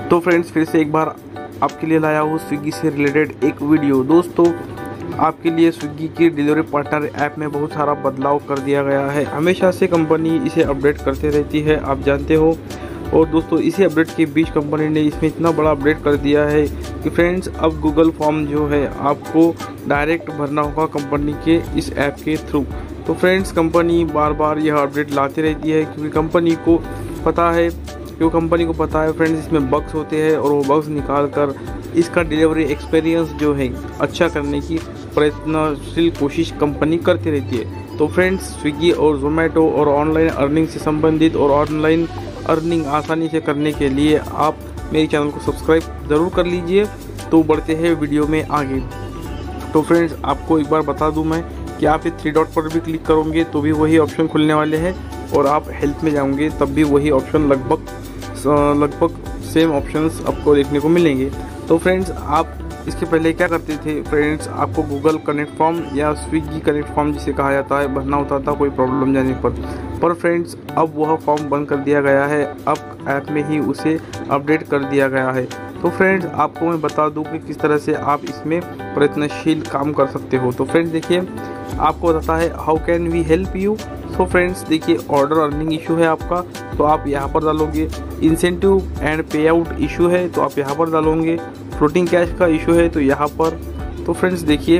तो फ्रेंड्स फिर से एक बार आपके लिए लाया हूँ स्विगी से रिलेटेड एक वीडियो। दोस्तों आपके लिए स्विगी की डिलीवरी पार्टनर ऐप में बहुत सारा बदलाव कर दिया गया है। हमेशा से कंपनी इसे अपडेट करते रहती है, आप जानते हो। और दोस्तों इसी अपडेट के बीच कंपनी ने इसमें इतना बड़ा अपडेट कर दिया है कि फ्रेंड्स अब गूगल फॉर्म जो है आपको डायरेक्ट भरना होगा कंपनी के इस ऐप के थ्रू। तो फ्रेंड्स कंपनी बार बार यह अपडेट लाती रहती है क्योंकि कंपनी को पता है फ्रेंड्स इसमें बग्स होते हैं और वो बग्स निकाल कर इसका डिलीवरी एक्सपीरियंस जो है अच्छा करने की प्रयत्नशील कोशिश कंपनी करती रहती है। तो फ्रेंड्स स्विगी और जोमेटो और ऑनलाइन अर्निंग से संबंधित और ऑनलाइन अर्निंग आसानी से करने के लिए आप मेरे चैनल को सब्सक्राइब ज़रूर कर लीजिए। तो बढ़ते हैं वीडियो में आगे। तो फ्रेंड्स आपको एक बार बता दूं मैं कि आप इस 3 डॉट पर भी क्लिक करोगे तो भी वही ऑप्शन खुलने वाले हैं और आप हेल्थ में जाओगे तब भी वही ऑप्शन लगभग सेम ऑप्शंस आपको देखने को मिलेंगे। तो फ्रेंड्स आप इसके पहले क्या करते थे फ्रेंड्स, आपको गूगल कनेक्ट फॉर्म या स्विगी कनेक्ट फॉर्म जिसे कहा जाता है भरना होता था कोई प्रॉब्लम जाने पर फ्रेंड्स अब वह फॉर्म बंद कर दिया गया है। अब ऐप में ही उसे अपडेट कर दिया गया है। तो फ्रेंड्स आपको मैं बता दूं कि किस तरह से आप इसमें प्रयत्नशील काम कर सकते हो। तो फ्रेंड्स देखिए आपको बताता है how can we help you. तो फ्रेंड्स देखिए ऑर्डर अर्निंग इशू है आपका तो आप यहाँ पर डालोगे, incentive and payout issue है तो आप यहाँ पर डालोगे, फ्लोटिंग कैश का इशू है तो यहाँ पर। तो फ्रेंड्स देखिए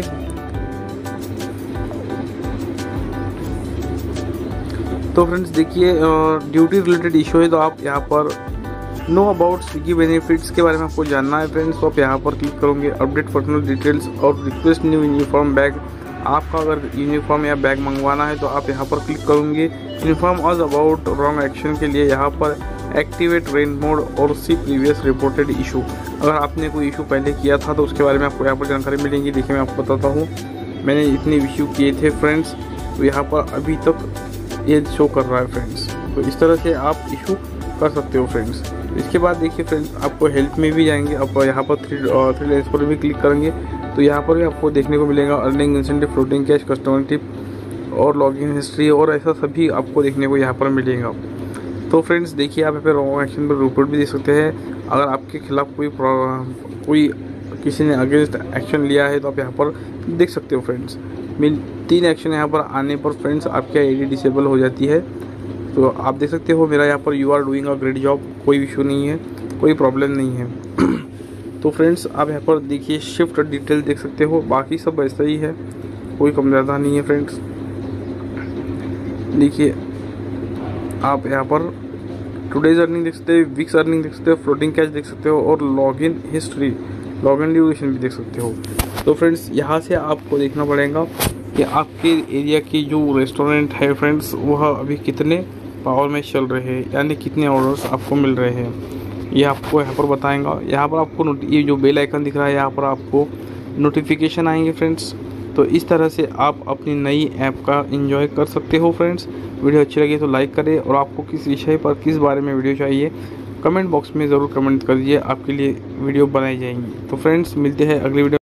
ड्यूटी रिलेटेड इशू है तो आप यहाँ पर नो अबाउट स्विगी बेनिफिट्स के बारे में आपको जानना है फ्रेंड्स तो आप यहाँ पर क्लिक करोगे, अपडेट पर्सनल डिटेल्स और रिक्वेस्ट न्यू यूनिफॉर्म बैग। आपका अगर यूनिफॉर्म या बैग मंगवाना है तो आप यहाँ पर क्लिक करोगे, inform us about wrong action के लिए यहाँ पर एक्टिवेट रेन मोड और सी प्रीवियस रिपोर्टेड इशू। अगर आपने कोई इशू पहले किया था तो उसके बारे में आपको यहाँ पर जानकारी मिलेंगी। देखिए मैं आपको बताता हूँ, मैंने इतने इशू किए थे फ्रेंड्स तो यहाँ पर अभी तक ये शो कर रहा है फ्रेंड्स। तो इस तरह से आप इशू कर सकते हो फ्रेंड्स। इसके बाद देखिए फ्रेंड्स आपको हेल्थ में भी जाएंगे, आप यहाँ पर थ्री लाइन्स पर भी क्लिक करेंगे तो यहाँ पर भी आपको देखने को मिलेगा earning incentive, floating cash, customer tip और लॉगिन हिस्ट्री और ऐसा सभी आपको देखने को यहाँ पर मिलेगा। तो फ्रेंड्स देखिए आप यहाँ पे रॉन्ग एक्शन पर रिपोर्ट भी दे सकते हैं। अगर आपके खिलाफ कोई किसी ने अगेंस्ट एक्शन लिया है तो आप यहाँ पर देख सकते हो फ्रेंड्स। 3 एक्शन यहाँ पर आने पर फ्रेंड्स आपकी आईडी डिसेबल हो जाती है। तो आप देख सकते हो मेरा यहाँ पर you are doing a great job, कोई इशू नहीं है, कोई प्रॉब्लम नहीं है। तो फ्रेंड्स आप यहाँ पर देखिए शिफ्ट डिटेल देख सकते हो, बाकी सब ऐसा ही है, कोई कम ज़्यादा नहीं है फ्रेंड्स। देखिए आप यहाँ पर टुडेज अर्निंग देख सकते हो, वीक्स अर्निंग देख सकते हो, फ्लोटिंग कैश देख सकते हो और लॉगिन हिस्ट्री, लॉगिन ड्यूरेशन भी देख सकते हो। तो फ्रेंड्स यहाँ से आपको देखना पड़ेगा कि आपके एरिया की जो रेस्टोरेंट है फ्रेंड्स वह अभी कितने पावर में चल रहे हैं, यानी कितने ऑर्डर्स आपको मिल रहे हैं, ये आपको यहाँ पर बताएगा। यहाँ पर आपको ये जो बेल आइकन दिख रहा है यहाँ पर आपको नोटिफिकेशन आएंगे फ्रेंड्स। तो इस तरह से आप अपनी नई ऐप का एंजॉय कर सकते हो फ्रेंड्स। वीडियो अच्छी लगी तो लाइक करें और आपको किस विषय पर किस बारे में वीडियो चाहिए कमेंट बॉक्स में ज़रूर कमेंट कर दीजिए, आपके लिए वीडियो बनाई जाएंगी। तो फ्रेंड्स मिलते हैं अगली वीडियो।